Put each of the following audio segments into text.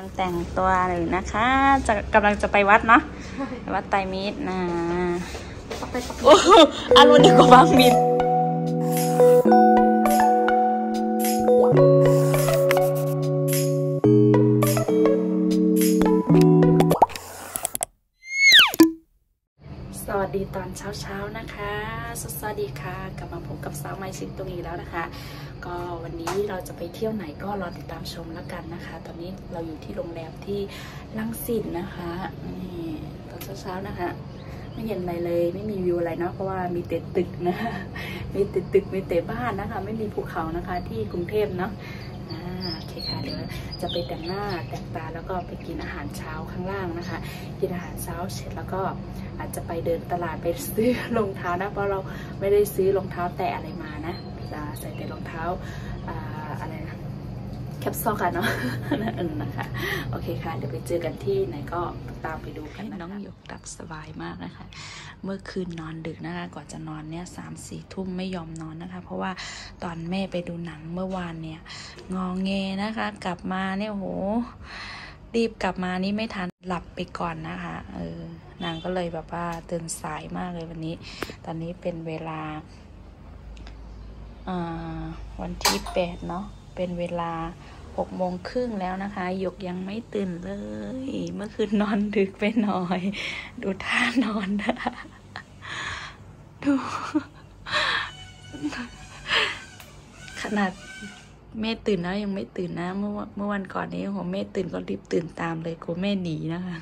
งแต่งตัวเลยนะคะกำลังจะไปวัดเนาะวัดไตรมิตรนะโอ้อารมณ์ดีกว่าบางมิตรสวัสดีตอนเช้านะคะสวัสดีค่ะกลับมาพบกับสาวไมซินตรงนี้แล้วนะคะก็วันนี้เราจะไปเที่ยวไหนก็รอติดตามชมแล้วกันนะคะตอนนี้เราอยู่ที่โรงแรมที่รังสิตนะคะนี่ตอนเช้านะคะไม่เห็นอะไรเลยไม่มีวิวอะไรเนาะเพราะว่ามีแต่ตึกนะมีแต่ตึกมีแต่บ้านนะคะไม่มีภูเขานะคะที่กรุงเทพเนาะโอเคค่ะเดี๋ยวจะไปแต่งหน้าแต่งตาแล้วก็ไปกินอาหารเช้าข้างล่างนะคะกินอาหารเช้าเสร็จแล้วก็อาจจะไปเดินตลาดไปซื้อรองเท้านะเพราะเราไม่ได้ซื้อรองเท้าแตะอะไรมานะจะใส่แต่รองเท้าอะไรนะแคปซอกกันเนาะนะคะโอเคค่ะเดี๋ยวไปเจอกันที่ไหนก็ตามไปดูกันน้องหยกหลับสบายมากนะคะเมื่อคืนนอนดึกนะคะก่อนจะนอนเนี่ย3-4 ทุ่มไม่ยอมนอนนะคะเพราะว่าตอนแม่ไปดูหนังเมื่อวานเนี่ยงอแงนะคะกลับมาเนี่ยโหรีบกลับมานี่ไม่ทันหลับไปก่อนนะคะนางก็เลยแบบว่าตื่นสายมากเลยวันนี้ตอนนี้เป็นเวลาวันที่8เนาะเป็นเวลา6:30แล้วนะคะหยกยังไม่ตื่นเลยเมื่อคืนนอนดึกไปหน่อยดูท่านอนนะดูขนาดแม่ตื่นแล้วยังไม่ตื่นนะเมื่อวันก่อนนี้ผมแม่ตื่นก็รีบตื่นตามเลยกลัวแม่หนีนะคะ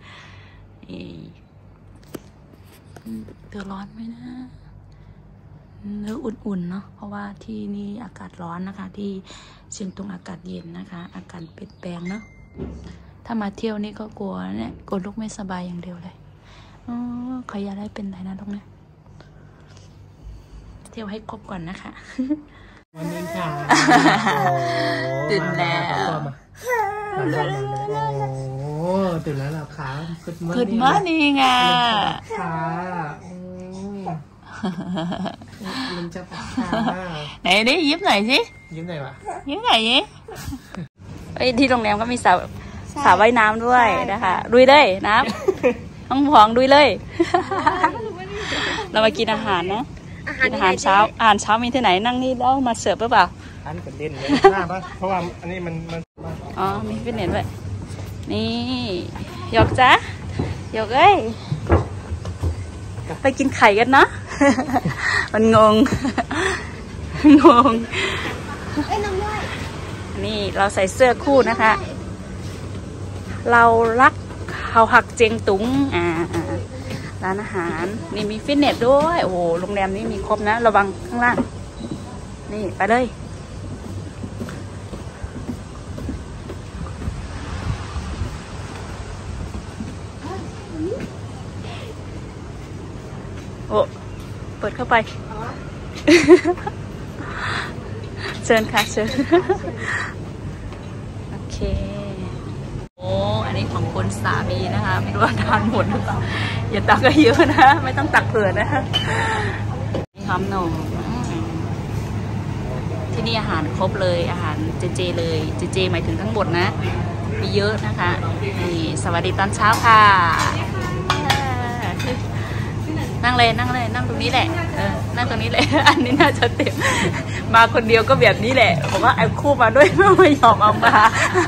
ตัวร้อนไหมนะเนื้ออุ่นๆเนาะเพราะว่าที่นี่อากาศร้อนนะคะที่เชียงตุงอากาศเย็นนะคะอากาศเปลี่ยนแปลงเนาะถ้ามาเที่ยวนี่ก็กลัวเนี่ยกลัวลูกไม่สบายอย่างเดียวเลยขออย่าได้เป็นไรนะลูกนะเที่ยวให้ครบก่อนนะคะวันนี้ค่ะตื่นแล้วโอ้ตื่นแล้วเหรอคะขึ้นมานี่ไงค่ะมันจะปากค่ะไหนดิยิ้มหน่อยสิยิ้มหน่อยวะยิ้มหน่อยสิที่โรงแรมก็มีสระว่ายน้ำด้วยนะคะดุยเลยน้ำท้องผองดุยเลยเรามากินอาหารนะกินอาหารเช้ามีที่ไหนนั่งนี่แล้วมาเสิร์ฟหรือเปล่าอันเป็นเด่นเลยหน้าปะเพราะว่าอันนี้มันอ๋อมีฟิตเนสด้วยนี่หยกจ้ะหยกเอ้ยไปกินไข่กันเนาะมันงงนี่เราใส่เสื้อคู่นะคะเรารักเขาหักเจียงตุงร้านอาหารนี่มีฟิตเนสด้วยโอ้โหโรงแรมนี้มีครบนะระวังข้างล่างนี่ไปเลยโอ้เปิดเข้าไปเชิญค่ะเชิญโอเคโอ้อันนี้ของคุณสามีนะคะไม่รู้ว่าทานหมดหรือเปล่าอย่าตักก็เยอะนะไม่ต้องตักเผื่อนะหอมหนุ่มที่นี่อาหารครบเลยอาหารเจเลยเจหมายถึงทั้งหมดนะมีเยอะนะคะนี่สวัสดีตอนเช้าค่ะนั่งเลยนั่งตรงนี้แหละนั่งตรงนี้เลยอันนี้น่าจะเต็มมาคนเดียวก็แบบนี้แหละผมว่าไอ้คู่มาด้วยไม่ยอมเอามา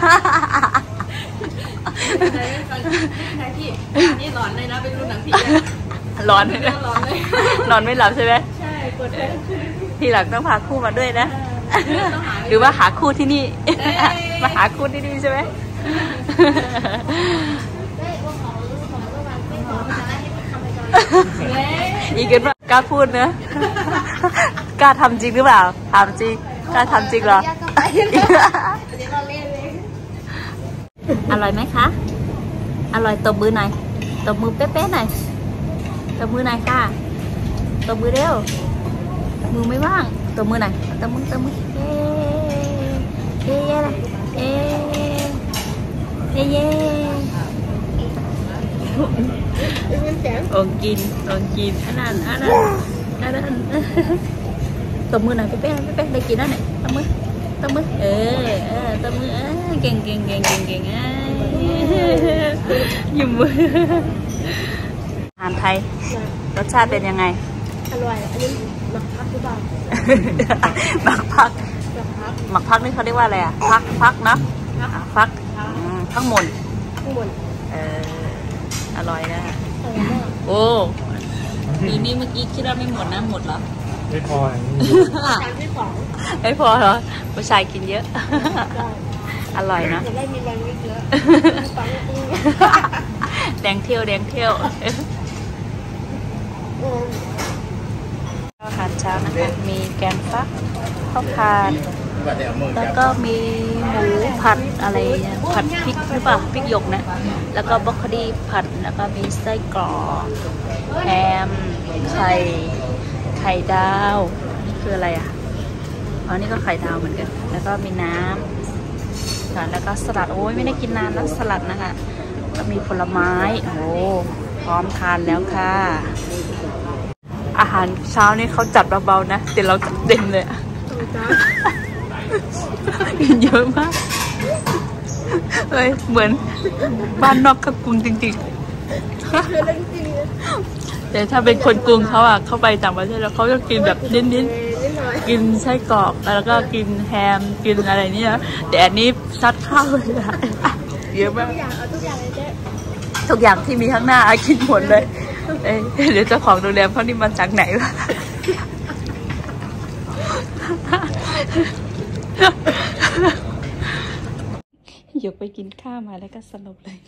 พี่นี่ร้อนเลยนะเป็นรุ่นหนังผีร้อนเลยนอนไม่หลับใช่ไหมใช่ปวดท้องทีหลังต้องพาคู่มาด้วยนะหรือว่าหาคู่ที่นี่มาหาคู่ที่นี่ใช่ไหมอีกกันว่ากล้าพูดเนอะกล้าทำจริงหรือเปล่าถามจริงกล้าทำจริงเหรออร่อยไหมคะอร่อยตบมือหน่อยตบมือเป๊ะๆหน่อยตบมือหน่อยค่ะตบมือเร็วมือไม่ว่างตบมือหน่อยตบมือเย้เย้เย้เย้เย้องกินอันนั้นตบมือหน่อยเป๊ะได้กินแล้วเนี่ยตบมือเก่งยิ้มมืออาหารไทยรสชาติเป็นยังไงอร่อยอันนี้หมักพักหรือเปล่าหมักพักหมักพักนี่เขาเรียกว่าอะไรอ่ะพักนะพักหมนอร่อยนะโอ้นี่เมื่อกี้คิดว่าไม่หมดนะหมดเหรอไม่พอไม่พอเหรอผู้ชายกินเยอะอร่อยนะจะได้มีแรงเยอะแดงเที่ยวอาหารเช้านะคะมีแกงฟักข้าวผัดแล้วก็มีหมูผัดอะไรผัดพริกหรือเปล่าพริกหยกนะแล้วก็บรอกโคลีผัดแล้วก็มีไส้กรอกแฮมไข่ดาวคืออะไรอ่ะอ๋อนี่ก็ไข่ดาวเหมือนกันแล้วก็มีน้ำค่ะแล้วก็สลัดโอ้ยไม่ได้กินนานแล้วสลัดนะคะก็มีผลไม้โอ้พร้อมทานแล้วค่ะอาหารเช้านี่เขาจัดเบาๆนะแต่เราเต็มเลยกินเยอะมากเลยเหมือนบ้านนอกกับกรุงจริงๆแต่ถ้าเป็นคนกรุงเขาอ่ะเข้าไปต่างประเทศแล้วเขาจะกินแบบเน้นๆกินไส้กรอกแล้วก็กินแฮมกินอะไรนี่นะแต่อันนี้ซัดข้าวเลยนะเยอะมากทุกอย่างที่มีข้างหน้ากินหมดเลยเดี๋ยวเจ้าของโรงแรมเขานี่มาจากไหนวะยกไปกินข้าวมาแล้วก็สลบเลย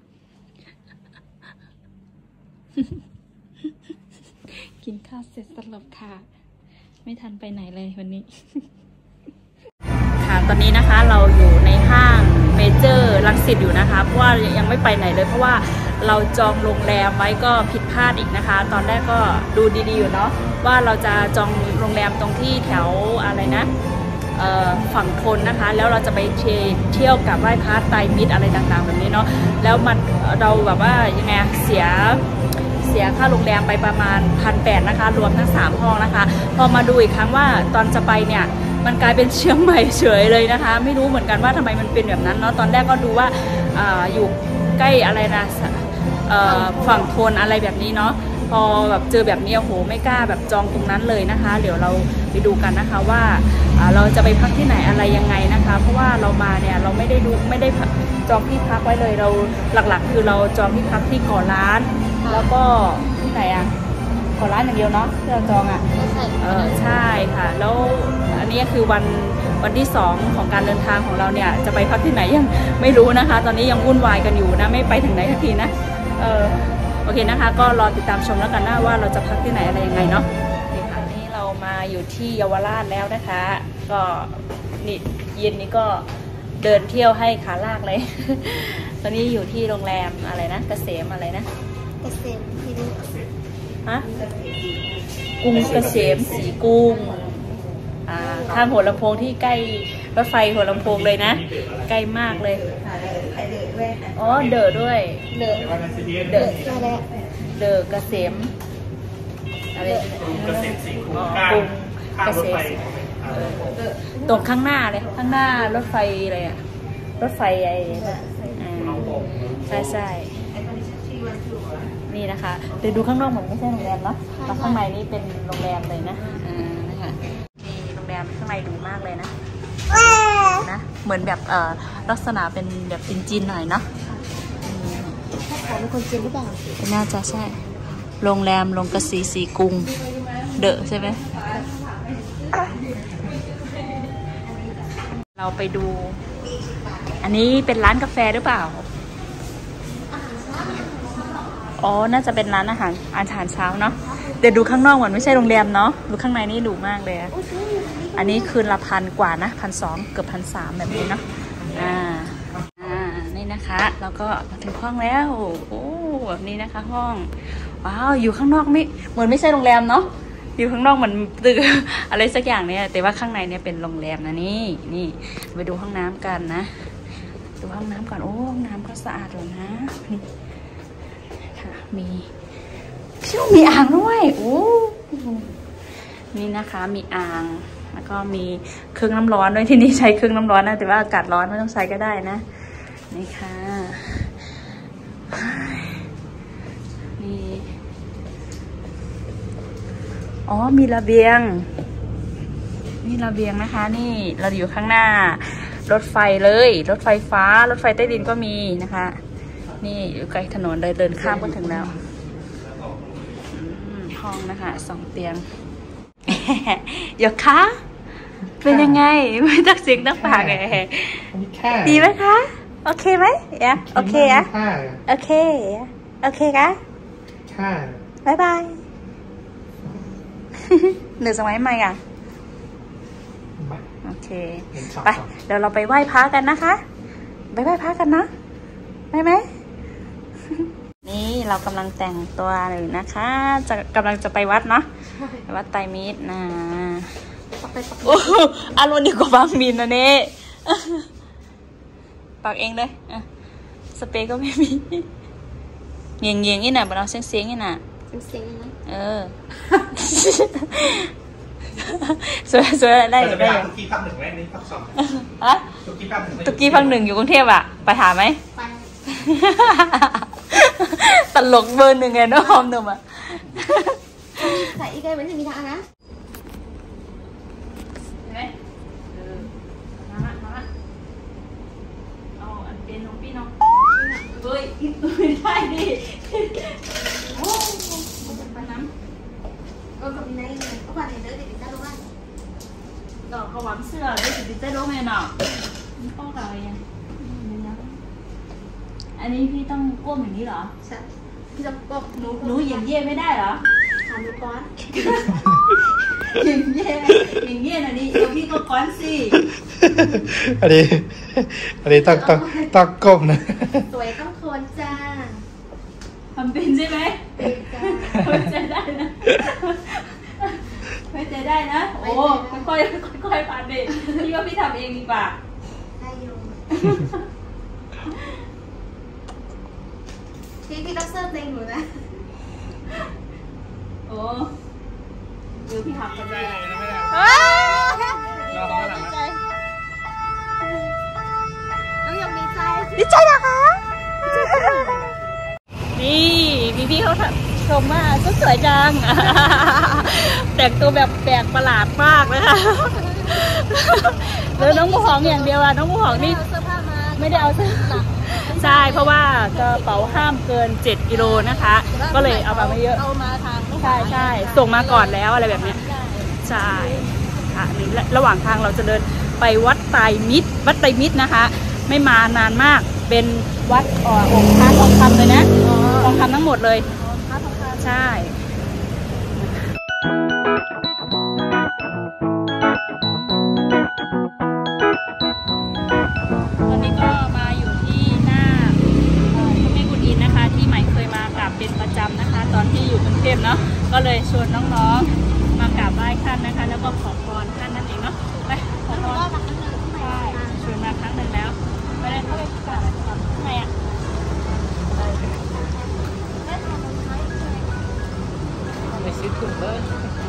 กินข้าวเสร็จสลบค่ะไม่ทันไปไหนเลยวันนี้ค่ะตอนนี้นะคะเราอยู่ในห้างเมเจอร์รังสิตอยู่นะคะเพราะว่ายังไม่ไปไหนเลยเพราะว่าเราจองโรงแรมไว้ก็ผิดพลาดอีกนะคะตอนแรกก็ดูดีๆอยู่เนาะว่าเราจะจองโรงแรมตรงที่แถวอะไรนะฝั่งทนนะคะแล้วเราจะไปเที่ยวกับไหว้พระไตรมิตรอะไรต่างๆแบบนี้เนาะแล้วมันเราแบบว่ายังไงเสียค่าโรงแรมไปประมาณ 1,800 นะคะรวมทั้ง3ห้องนะคะพอมาดูอีกครั้งว่าตอนจะไปเนี่ยมันกลายเป็นเชียงใหม่เฉยเลยนะคะไม่รู้เหมือนกันว่าทำไมมันเป็นแบบนั้นเนาะตอนแรกก็ดูว่าอยู่ใกล้อะไรนะฝั่งทนอะไรแบบนี้เนาะพอแบบเจอแบบนี้โอ้โหไม่กล้าแบบจองตรงนั้นเลยนะคะเดี๋ยวเราไปดูกันนะคะว่าเราจะไปพักที่ไหนอะไรยังไงนะคะเพราะว่าเรามาเนี่ยเราไม่ได้จองที่พักไว้เลยเราหลักๆคือเราจองที่พักที่ก่อร้านแล้วก็ที่ไหนอ่ะก่อร้านอย่างเดียวเนาะที่เราจองอ่ะใช่ค่ะแล้วอันนี้คือวันที่2ของการเดินทางของเราเนี่ยจะไปพักที่ไหนยังไม่รู้นะคะตอนนี้ยังวุ่นวายกันอยู่นะไม่ไปถึงไหนสักทีนะโอเคนะคะก็รอติดตามชมแล้วกันนะว่าเราจะพักที่ไหนอะไรยังไงเนาะนี่ค่ะนี่เรามาอยู่ที่เยาวราชแล้วนะคะก็นี่เย็นนี้ก็เดินเที่ยวให้ขาลากเลย ตอนนี้อยู่ที่โรงแรมอะไรนะเกษมอะไรนะเกษมที่นี่ฮะกรุงเกษมสีกุ้งข้างหัวลำโพงที่ใกล้รถไฟหัวลำโพงเลยนะใกล้มากเลยอ๋อเดอด้วยเดอเกษมอะไรเกษมสีกุ้งเกษมตรงข้างหน้าเลยข้างหน้ารถไฟอะไรอะรถไฟไอ้ใช่นี่นะคะเดี๋ยวดูข้างนอกเหมือนไม่ใช่โรงแรมเนาะแต่ข้างในนี่เป็นโรงแรมเลยนะนะคะมีโรงแรมข้างในดูมากเลยนะเหมือนแบบลักษณะเป็นแบบจีนๆหน่อยเนาะเป็นคนจีนหรือเปล่าน่าจะใช่โรงแรมลงกระสีกรุงเดอะใช่ไหมเราไปดูอันนี้เป็นร้านกาแฟหรือเปล่าอ๋อน่าจะเป็นร้านอาหารเช้าเนาะเดี๋ยวดูข้างนอกเหมือนไม่ใช่โรงแรมเนาะดูข้างในนี่ดูมากเลยอันนี้คืนละ1,000 กว่านะ1,200เกือบ1,300แบบนี้เนาะนี่นะคะแล้วก็มาถึงห้องแล้วโอ้แบบนี้นะคะห้องว้าวอยู่ข้างนอกไม่เหมือนไม่ใช่โรงแรมเนาะอยู่ข้างนอกเหมือนตึกอะไรสักอย่างเนี่ยแต่ว่าข้างในเนี่ยเป็นโรงแรมนะนี่ไปดูห้องน้ำกันนะดูห้องน้ำก่อนโอ้ห้องน้ำก็สะอาดเลยนะนี่ค่ะมีอ่างด้วยโอ้นี่นะคะมีอ่างแล้วก็มีเครื่องน้ำร้อนด้วยที่นี่ใช้เครื่องน้ำร้อนนะแต่ว่าอากาศร้อนไม่ต้องใช้ก็ได้นะนี่ค่ะนี่อ๋อมีระเบียงนี่ระเบียงนะคะนี่เราอยู่ข้างหน้ารถไฟเลยรถไฟฟ้ารถไฟใต้ดินก็มีนะคะนี่อยู่ใกล้ถนนเลยเดินข้ามก็ถึงแล้วห้องนะคะ2 เตียงเดี๋ยวคะเป็นยังไงไม่ต้องเสียงต้องปากดีไหมคะโอเคไหมโอเคโอเคโอเคคะบายบายเหนือสมัยใหม่อ่ะโอเคไปเดี๋ยวเราไปไหว้พระกันนะคะไปไหว้พระกันนะได้ไหมนี่เรากำลังแต่งตัวอยู่นะคะกำลังจะไปวัดเนาะวัดไตรมิตรนะโอ้อารมณ์ดีกว่าบางมินนะเน่ปักเองเลยสเปรย์ก็ไม่มีเงียงนี่น่ะเราเสียงนี่น่ะเสียงไหมสวยได้จะไปหาตุกี้ภาค 1ไหมนี่ภาค 2 อะตุกี้ภาค 1อยู่กรุงเทพอ่ะไปหาไหมไปตลกเบอร์ 1ไงน้องหอมหนุ่มอ่ะใส่อีกเลยเหมือนที่มีทางนะเห็นไหมมาเอาอันเป็นน้องพี่น้องเฮ้ยไม่ได้ดิโอ้ไปน้ำก็กับในก็ผ่านเดินเด็กๆได้รู้ว่าดอกกระหว่างเสื้อเลยติดได้รู้ไหมเนาะนี่ป้องกันอะไรยังอันนี้พี่ต้องก้มอย่างนี้เหรอใช่พี่ต้องก้มหนูอย่างเย่ไม่ได้เหรอหาหนูก้อนอย่างเย่นะนี่เดี๋ยวพี่ก็ก้อนสิอันนี้ต้องก้มนะสวยต้องโคนจ้าทำเป็นใช่ไหมเป็นจ้าไม่ใจได้นะไม่ใจได้นะโอ้ค่อยผ่านไปพี่ว่าพี่ทำเองดีกว่าได้อยู่พี่ต้องเสิร์ฟเองหนูนะโอ้เดี๋ยวพี่ทำกันได้รอเขาหลังนะน้องยังดีใจเหรอคะนี่พี่เขาชมว่าก็สวยจังแต่งตัวแบบแปลกประหลาดมากนะคะแล้วน้องผู้หองอย่างเดียวอะน้องผู้หองนี่ไม่ได้เอาเสื้อใช่เพราะว่ากระเป๋าห้ามเกิน7 กิโลนะคะก็เลยเอามาไม่เยอะเอามาทางใช่ส่งมาก่อนแล้วอะไรแบบนี้ใช่ค่ะนี่ระหว่างทางเราจะเดินไปวัดไตรมิตรนะคะไม่มานานมากเป็นวัดองค์พระทองคำเลยนะทองคำทั้งหมดเลยใช่ตอนนี้ก็มาอยู่ที่หน้าพระแม่กุฎอิมนะคะที่ใหม่เคยมากราบเป็นประจำนะคะตอนที่อยู่กรุงเทพเนาะก็เลยชวนน้องๆมากราบไหว้ท่านนะคะแล้วก็ขอพรท่านนั่นเองเนาะไปขอพรใช่ชวนมาครั้งหนึ่งแล้วไม่ได้เข้าไปกราบข้างในอ่ะไปซื้อถุงเลย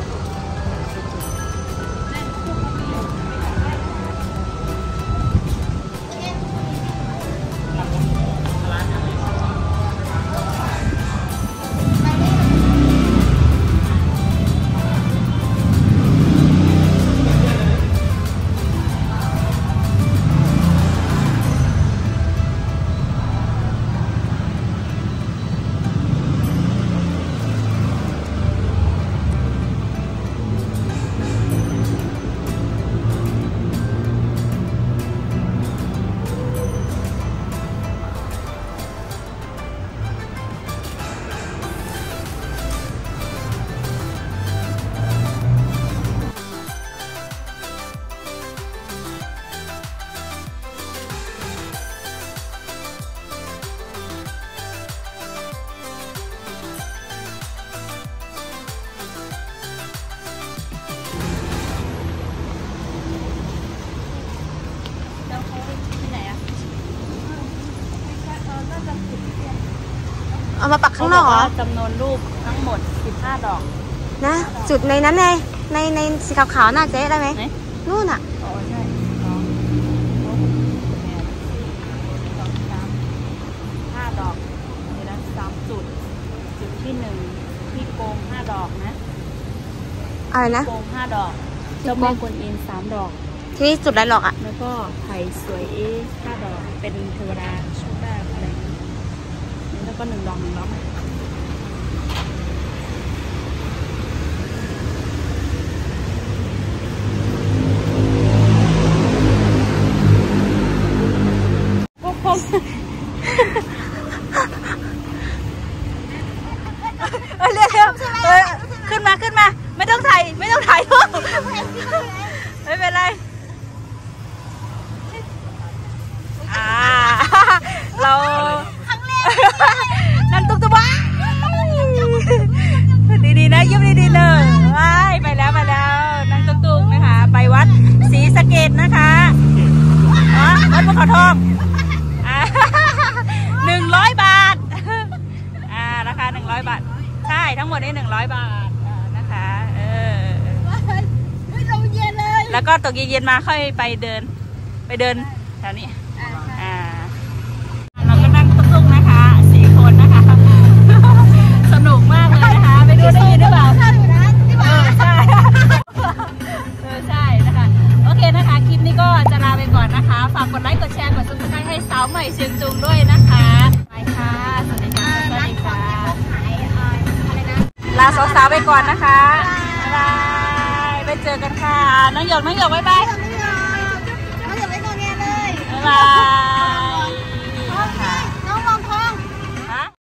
เอามาปักข้างนอกเหรอจำนวนรูปทั้งหมด15 ดอกนะจุดในนั้นในสีขาวๆน่าเจ๊ได้ไหมนู่นอ่ะอ๋อใช่5 ดอกที่1ที่โกง5 ดอกนะอะไรนะโกง5 ดอกเจ้าแม่กวนอิม3 ดอกที่จุดไรหรอกอ่ะแล้วก็ไผ่สวย5 ดอกเป็นเทวดาโชคลาภอะไรนี้แล้วก็1 ดอกพวกเร็วขึ้นมาไม่ต้องถ่ายรูปไม่เป็นไรเรานั่งตุ๊กตุ๊กบ้าดีๆนะยิ้มดีๆเลยไปแล้วนั่งตุ๊กตุ๊กนะคะไปวัดศรีสะเกษนะคะวัดภูเขาทอง100 บาทราคา100 บาทใช่ทั้งหมดนี้100 บาทนะคะเราเย็นเลยแล้วก็ตกเย็นๆมาค่อยไปเดินแถวนี้เราก็นั่งตุ๊กๆนะคะ4 คนนะคะสนุกมากเลยนะคะไปดูได้ยินหรือเปล่าใช่ใช่นะคะโอเคนะคะคลิปนี้ก็จะลาไปก่อนนะคะฝากกดไลค์กดแชร์กดซับสไครต์ให้สาวใหม่เชียงตุงด้วยนะคะไปค่ะสวัสดีค่ะลาสาวๆไปก่อนนะคะบ๊ายบายไปเจอกันค่ะน้องหยกบ๊ายบายไม่ยอมไม่ยอมไม่ยอมไม่ยอมเลยบ๊ายบาย